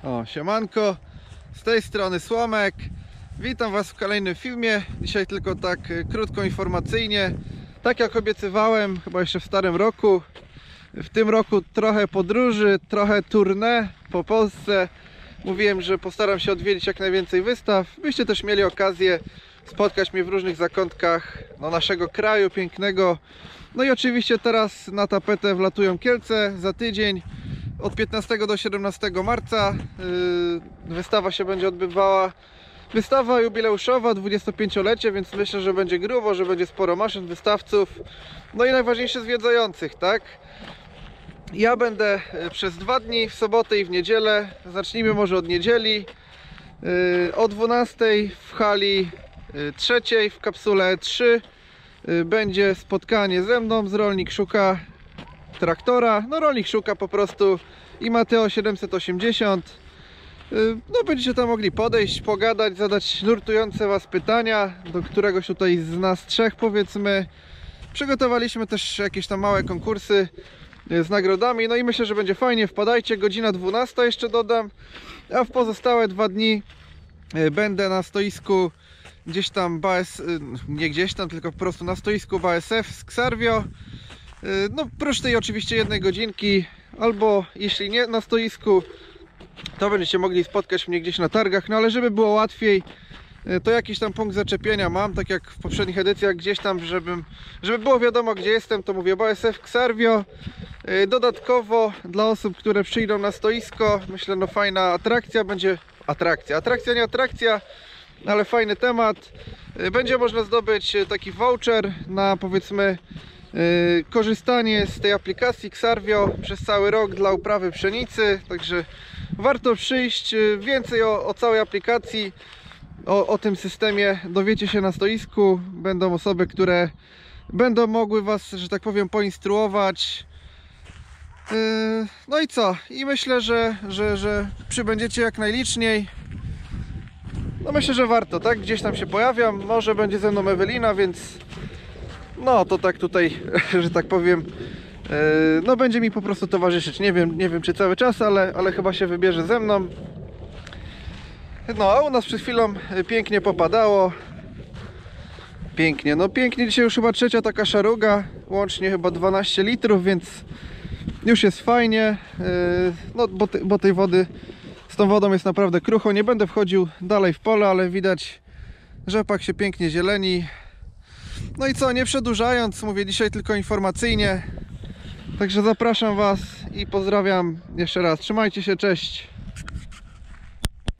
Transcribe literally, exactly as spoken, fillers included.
O, siemanko, z tej strony Słomek. Witam Was w kolejnym filmie. Dzisiaj tylko tak krótko informacyjnie. Tak jak obiecywałem, chyba jeszcze w starym roku, w tym roku trochę podróży, trochę tournée po Polsce. Mówiłem, że postaram się odwiedzić jak najwięcej wystaw, byście też mieli okazję spotkać mnie w różnych zakątkach no, naszego kraju pięknego. No i oczywiście teraz na tapetę wlatują Kielce za tydzień. Od piętnastego do siedemnastego marca yy, wystawa się będzie odbywała. Wystawa jubileuszowa, dwudziestopięciolecie, więc myślę, że będzie grubo, że będzie sporo maszyn, wystawców. No i najważniejsze zwiedzających, tak? Ja będę przez dwa dni, w sobotę i w niedzielę. Zacznijmy może od niedzieli. Yy, o dwunastej w hali yy, trzeciej w kapsule E trzy yy, będzie spotkanie ze mną z Rolnik Szuka traktora. No Rolnik Szuka po prostu i Mateo siedemset osiemdziesiąt. No będziecie tam mogli podejść, pogadać, zadać nurtujące Was pytania do któregoś tutaj z nas trzech, powiedzmy. Przygotowaliśmy też jakieś tam małe konkursy z nagrodami, no i myślę, że będzie fajnie. Wpadajcie, godzina dwunasta jeszcze dodam, a w pozostałe dwa dni będę na stoisku gdzieś tam B A S, nie gdzieś tam, tylko po prostu na stoisku B A S F z Xarvio. No prócz tej oczywiście jednej godzinki, albo jeśli nie na stoisku, to będziecie mogli spotkać mnie gdzieś na targach. No ale żeby było łatwiej, to jakiś tam punkt zaczepienia mam, tak jak w poprzednich edycjach, gdzieś tam, żebym, żeby było wiadomo gdzie jestem, to mówię B A S F Xarvio. Dodatkowo dla osób, które przyjdą na stoisko, myślę, no fajna atrakcja będzie. Atrakcja, atrakcja nie atrakcja, ale fajny temat. Będzie można zdobyć taki voucher na, powiedzmy, Yy, korzystanie z tej aplikacji Xarvio przez cały rok dla uprawy pszenicy, także warto przyjść. Więcej o, o całej aplikacji, o, o tym systemie dowiecie się na stoisku. Będą osoby, które będą mogły Was, że tak powiem, poinstruować. Yy, no i co? I myślę, że, że, że przybędziecie jak najliczniej. No myślę, że warto, tak? Gdzieś tam się pojawiam, może będzie ze mną Ewelina, więc no to tak tutaj, że tak powiem, no będzie mi po prostu towarzyszyć. Nie wiem, nie wiem czy cały czas, ale, ale chyba się wybierze ze mną. No a u nas przed chwilą pięknie popadało. Pięknie, no pięknie. Dzisiaj już chyba trzecia taka szaruga, łącznie chyba dwanaście litrów, więc już jest fajnie. No bo, te, bo tej wody, z tą wodą jest naprawdę krucho. Nie będę wchodził dalej w pole, ale widać, rzepak się pięknie zieleni. No i co, nie przedłużając, mówię dzisiaj tylko informacyjnie. Także zapraszam Was i pozdrawiam jeszcze raz. Trzymajcie się, cześć.